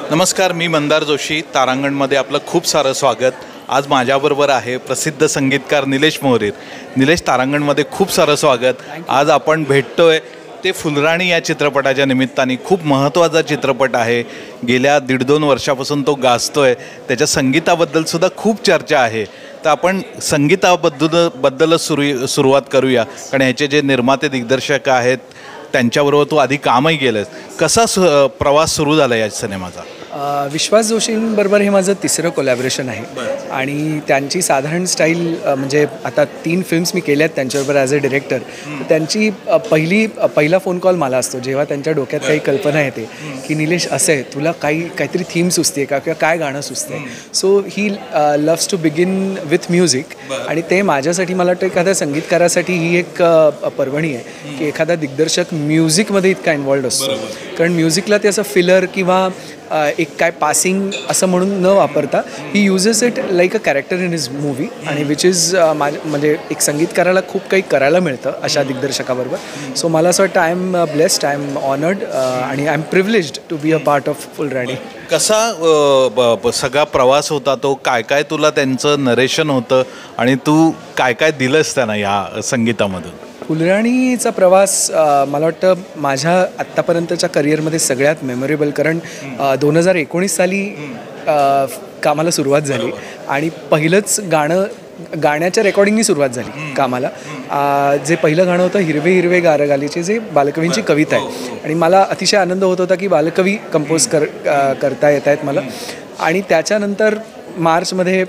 नमस्कार, मी मंदार जोशी. तारांगणमध्ये आपलं खूप सारं स्वागत. आज माझ्याबरोबर आहे प्रसिद्ध संगीतकार निलेश मोहरीर. निलेश, तारांगणमध्ये खूप सारं स्वागत. आज आपण भेटतोय ते फुलराणी या चित्रपटाच्या निमित्ताने. खूप महत्त्वाचा चित्रपट आहे. गेल्या 1.5-2 वर्षापासून तो गाजतोय. त्याच्या संगीताबद्दलसुद्धा खूप चर्चा आहे. तर आपण संगीताबद्दलच सुरुवात करूया, कारण ह्याचे जे निर्माते दिग्दर्शक आहेत त्यांच्याबरोबर तू आधी कामही केलंस. कसा प्रवास सुरू झाला या सिनेमाचा? विश्वास जोशींबरोबर हे माझं तिसरं कोलॅबरेशन आहे आणि त्यांची साधारण स्टाईल म्हणजे आता 3 फिल्म्स मी केल्यात त्यांच्याबरोबर ॲज अ डिरेक्टर. त्यांची पहिला फोन कॉल मला असतो जेव्हा त्यांच्या डोक्यात काही कल्पना येते की निलेश असं आहे, तुला काहीतरी थीम सुचते का किंवा काय गाणं सुचते. So he loves to begin with music आणि ते माझ्यासाठी मला वाटतं एखाद्या संगीतकारासाठी ही एक पर्वणी आहे की एखादा दिग्दर्शक म्युझिकमध्ये इतका इन्वॉल्ड असतो. कारण म्युझिकला ते असं फिलर किंवा एक काय पासिंग असं म्हणून न वापरता he uses it like a character in his movie आणि विच इज म्हणजे एक संगीतकाराला खूप काही करायला मिळतं अशा दिग्दर्शकाबरोबर. सो मला असं वाटतं I am blessed, I am honoured आणि I am privileged to be a part of Phulrani. कसा सगळा प्रवास होता तो? काय काय तुला त्यांचं नरेशन होतं आणि तू काय काय दिलंस त्यांना या संगीतामधून? फुलराणीचा प्रवास मला वाटतं माझ्या आत्तापर्यंतच्या करिअरमध्ये सगळ्यात मेमोरेबल. कारण 2019 साली कामाला सुरुवात झाली आणि पहिलंच गाण्याच्या रेकॉर्डिंगनी सुरुवात झाली कामाला. जे पहिलं गाणं होतं हिरवे हिरवे गारगालीचे, जे बालकवींची कविता आहे आणि मला अतिशय आनंद होत होता की बालकवी कंपोज करता येत आहेत मला. आणि त्याच्यानंतर मार्चमध्ये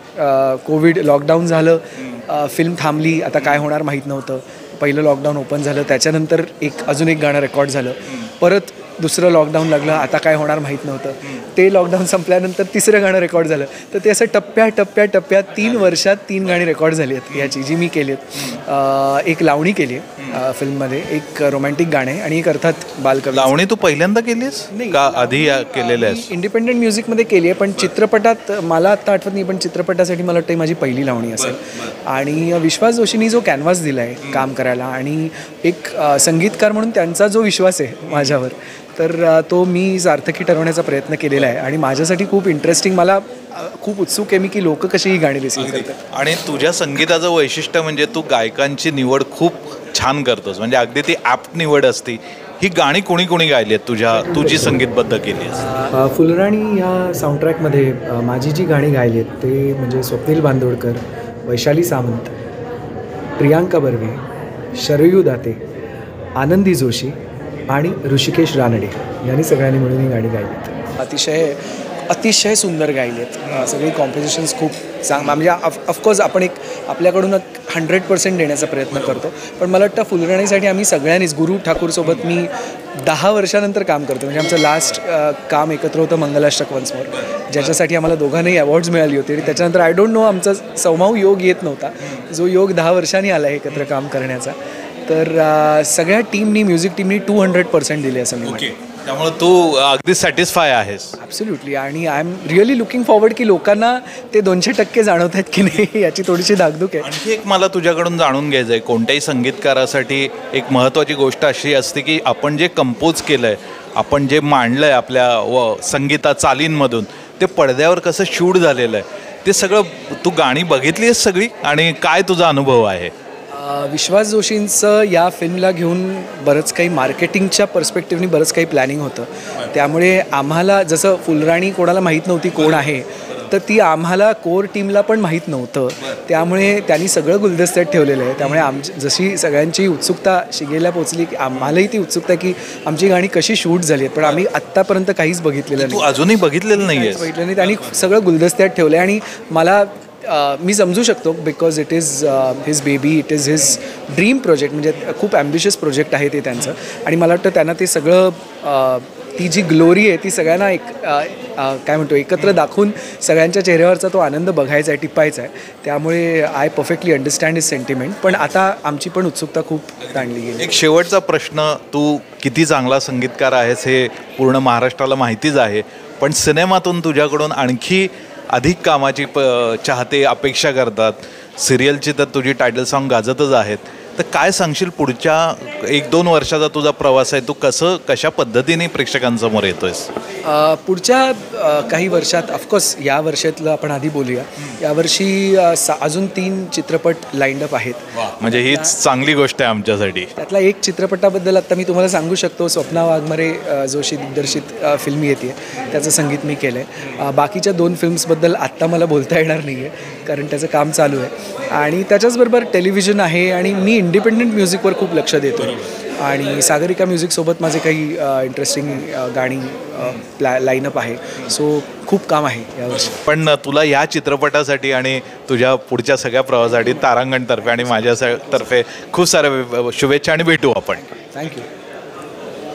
कोविड लॉकडाऊन झालं, फिल्म थांबली, आता काय होणार माहीत नव्हतं. पहिलं लॉकडाऊन ओपन झालं, त्याच्यानंतर अजून एक गाणं रेकॉर्ड झालं, परत दुसरं लॉकडाऊन लागलं, आता काय होणार माहीत नव्हतं. ते लॉकडाऊन संपल्यानंतर तिसरं गाणं रेकॉर्ड झालं. तर ते असं टप्प्यात 3 वर्षात 3 गाणी रेकॉर्ड झाली आहेत याची, जी मी केली आहेत. एक लावणी केली आहे फिल्ममध्ये, एक रोमॅन्टिक गाणं आहे आणि एक अर्थात बालकवी. लावणी तू पहिल्यांदा केलीस का आधी केलेलं आहे? इंडिपेंडेंट म्युझिकमध्ये केली आहे, पण चित्रपटात मला आत्ता आठवत नाही, पण चित्रपटासाठी मला वाटतं माझी पहिली लावणी असेल. आणि विश्वास जोशींनी जो कॅनव्हास दिला आहे काम करायला आणि एक संगीतकार म्हणून त्यांचा जो विश्वास आहे माझ्यावर, तर तो मी सार्थकी ठरवण्याचा प्रयत्न केलेला आहे. आणि माझ्यासाठी खूप इंटरेस्टिंग, मला खूप उत्सुक आहे मी की लोक कशी ही गाणी रिसीव्ह करतात. आणि तुझ्या संगीताचं वैशिष्ट्य म्हणजे तू गायकांची निवड खूप छान करतोस. म्हणजे अगदी ती ॲप्ट निवड असती. ही गाणी कोणी गायली आहेत तुझी संगीतबद्ध केली आहेस? फुलराणी या साऊंडट्रॅकमध्ये माझी जी गाणी गायली आहेत ते म्हणजे स्वप्नील बांदोडकर, वैशाली सामंत, प्रियांका बर्वे, शरयू दाते, आनंदी जोशी आणि ऋषिकेश रानडे यांनी सगळ्यांनी मिळून ही गाणी गायली आहेत. अतिशय सुंदर गायली आहेत. सगळी कॉम्पोजिशन्स खूप म्हणजे ऑफकोर्स आपण आपल्याकडून 100% देण्याचा प्रयत्न करतो. पण मला वाटतं फुलराणीसाठी आम्ही सगळ्यांनीच, गुरु ठाकूरसोबत मी 10 वर्षानंतर काम करतो. म्हणजे आमचं लास्ट काम एकत्र होतं मंगलाष्टक वन्स मोर, ज्याच्यासाठी आम्हाला दोघांनाही अवॉर्ड्स मिळाली होती. त्याच्यानंतर आय डोंट नो, आमचा समहाऊ योग येत नव्हता, जो योग 10 वर्षांनी आला आहे एकत्र काम करण्याचा. तर सगळ्या टीमनी, म्युझिक टीमनी 200% दिले असं मी म्हणतो. त्यामुळे तू अगदी सॅटिस्फाय आहेस? ॲब्सोल्युटली. आणि I am really looking forward की लोकांना ते 200% जाणवत आहेत की नाही याची थोडीशी धाकधूक आहे. आणखी एक मला तुझ्याकडून जाणून घ्यायचं आहे. कोणत्याही संगीतकारासाठी एक महत्त्वाची गोष्ट अशी असते की आपण जे कंपोज केलं आहे, आपण जे मांडलं आहे आपल्या संगीता चालींमधून, ते पडद्यावर कसं शूट झालेलं आहे, ते सगळं तू गाणी बघितली आहेस सगळी आणि काय तुझा अनुभव आहे? विश्वास जोशींचं या फिल्मला घेऊन बरंच काही मार्केटिंगच्या पर्स्पेक्टिव्हनी बरंच काही प्लॅनिंग होतं. त्यामुळे आम्हाला, जसं फुलराणी कोणाला माहीत नव्हती कोण आहे, तर ती आम्हाला कोर टीमला पण माहीत नव्हतं. त्यामुळे त्यांनी सगळं गुलदस्त्यात ठेवलेलं आहे. त्यामुळे जशी सगळ्यांची उत्सुकता शिगेला पोचली की आम्हालाही ती उत्सुकता की आमची गाणी कशी शूट झाली आहेत. पण आम्ही आत्तापर्यंत काहीच बघितलेलं नाही. अजूनही बघितलेलं नाही बघितलं नाही. त्यांनी सगळं गुलदस्त्यात ठेवलं आहे आणि मी समजू शकतो, because it is his baby, it is his dream project. म्हणजे खूप ॲम्बिशियस प्रोजेक्ट आहे ते त्यांचं. आणि मला वाटतं त्यांना ते सगळं, ती जी ग्लोरी आहे ती सगळ्यांना काय म्हणतो एकत्र दाखवून सगळ्यांच्या चेहऱ्यावरचा तो आनंद बघायचा आहे, टिपायचा आहे. त्यामुळे I perfectly understand his sentiment. पण आता आमची पण उत्सुकता खूप ताणली गेली. एक शेवटचा प्रश्न, तू किती चांगला संगीतकार आहेस हे पूर्ण महाराष्ट्राला माहितीच आहे, पण सिनेमातून तुझ्याकडून आणखी अधिक कामाची चाहते अपेक्षा करतात. सिरियलची तर तुझी टायटल सॉन्ग गाजतच आहेत. तर काय सांगशील पुढच्या 1-2 वर्षाचा तुझा प्रवास आहे, तू कशा पद्धतीने प्रेक्षकांसमोर येतोयस? पुढच्या काही वर्षात ऑफकोर्स या वर्षातलं आपण आधी बोलूया. यावर्षी अजून 3 चित्रपट लाईंड अप आहेत. म्हणजे हीच चांगली गोष्ट आहे आमच्यासाठी. त्यातला एक चित्रपटाबद्दल आत्ता मी तुम्हाला सांगू शकतो. स्वप्ना वाघमारे जोशी दिग्दर्शित फिल्म येते, त्याचं संगीत मी केलं आहे. बाकीच्या 2 फिल्म्सबद्दल आत्ता मला बोलता येणार नाही आहे कारण त्याचं काम चालू आहे. आणि त्याच्याचबरोबर टेलिव्हिजन आहे आणि मी इंडिपेंडंट म्युझिकवर खूप लक्ष देतो आहे. आणि सागरिका म्युझिकसोबत माझे काही इंटरेस्टिंग गाणी लाईनअप आहे. सो खूप काम आहे यावर्षी. पण तुला या चित्रपटासाठी आणि तुझ्या पुढच्या सगळ्या प्रवासासाठी तारांगणतर्फे आणि माझ्यातर्फे खूप साऱ्या शुभेच्छा आणि भेटू आपण. थँक्यू.